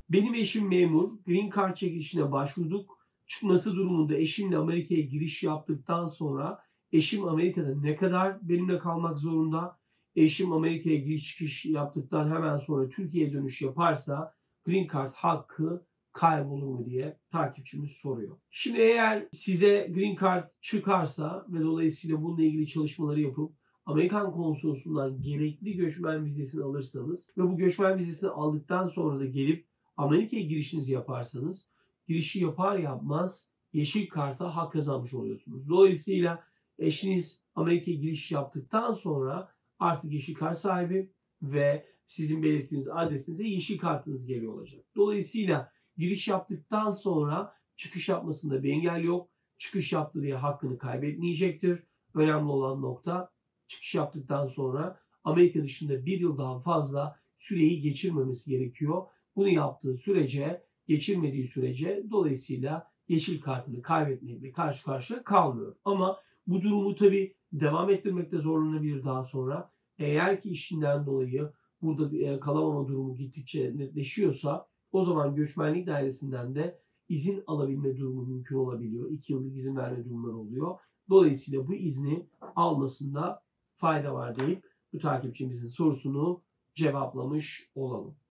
Benim eşim memur. Green Card çekilişine başvurduk. Çıkması durumunda eşimle Amerika'ya giriş yaptıktan sonra eşim Amerika'da ne kadar benimle kalmak zorunda? Eşim Amerika'ya giriş çıkış yaptıktan hemen sonra Türkiye'ye dönüş yaparsa Green Card hakkı kaybolur mu diye takipçimiz soruyor. Şimdi eğer size Green Card çıkarsa ve dolayısıyla bununla ilgili çalışmaları yapıp Amerikan konsolosundan gerekli göçmen vizesini alırsanız ve bu göçmen vizesini aldıktan sonra da gelip Amerika'ya girişinizi yaparsanız girişi yapar yapmaz yeşil karta hak kazanmış oluyorsunuz. Dolayısıyla eşiniz Amerika'ya giriş yaptıktan sonra artık yeşil kart sahibi ve sizin belirttiğiniz adresinize yeşil kartınız geliyor olacak. Dolayısıyla giriş yaptıktan sonra çıkış yapmasında bir engel yok. Çıkış yaptı diye hakkını kaybetmeyecektir. Önemli olan nokta çıkış yaptıktan sonra Amerika dışında bir yıldan fazla süreyi geçirmemesi gerekiyor. Bunu yaptığı sürece, geçirmediği sürece dolayısıyla yeşil kartını kaybetmekle karşı karşıya kalmıyor. Ama bu durumu tabii devam ettirmekte zorlanabilir daha sonra. Eğer ki işinden dolayı burada kalamama durumu gittikçe netleşiyorsa o zaman göçmenlik dairesinden de izin alabilme durumu mümkün olabiliyor. 2 yıllık izin verme durumları oluyor. Dolayısıyla bu izni almasında fayda var deyip bu takipçimizin sorusunu cevaplamış olalım.